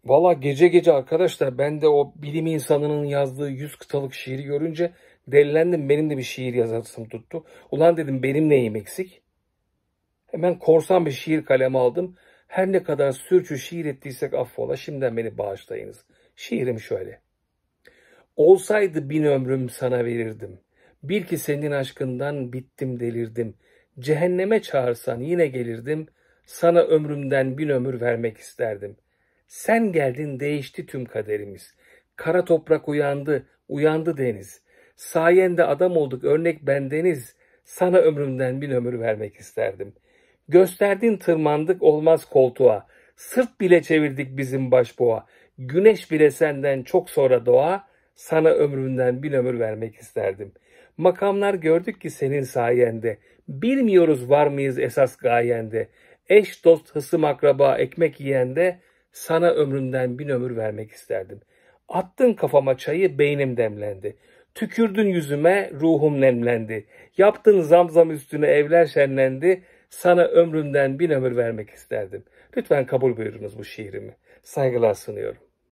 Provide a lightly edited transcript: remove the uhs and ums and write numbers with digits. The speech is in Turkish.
Valla gece gece arkadaşlar ben de o bilim insanının yazdığı 100 kıtalık şiiri görünce delilendim. Benim de bir şiir yazasım tuttu. Ulan dedim benim neyim eksik? Hemen korsan bir şiir kalemi aldım. Her ne kadar sürçü şiir ettiysek affola, şimdiden beni bağışlayınız. Şiirim şöyle. Olsaydı 1000 ömrüm sana verirdim. Bil ki senin aşkından bittim delirdim. Cehenneme çağırsan yine gelirdim. Sana ömrümden 1000 ömür vermek isterdim. Sen geldin değişti tüm kaderimiz. Kara toprak uyandı, uyandı deniz. Sayende adam olduk örnek bendeniz. Sana ömrümden 1000 ömür vermek isterdim. Gösterdin tırmandık olmaz koltuğa. Sırt bile çevirdik bizim başboğa. Güneş bile senden çok sonra doğa. Sana ömrümden 1000 ömür vermek isterdim. Makamlar gördük ki senin sayende. Bilmiyoruz var mıyız esas gayende. Eş dost hısım akraba ekmek yiyende. Sana ömrümden 1000 ömür vermek isterdim. Attın kafama çayı beynim demlendi. Tükürdün yüzüme ruhum nemlendi. Yaptın zamzam üstüne evler şenlendi. Sana ömrümden 1000 ömür vermek isterdim. Lütfen kabul buyurunuz bu şiirimi. Saygılar sunuyorum.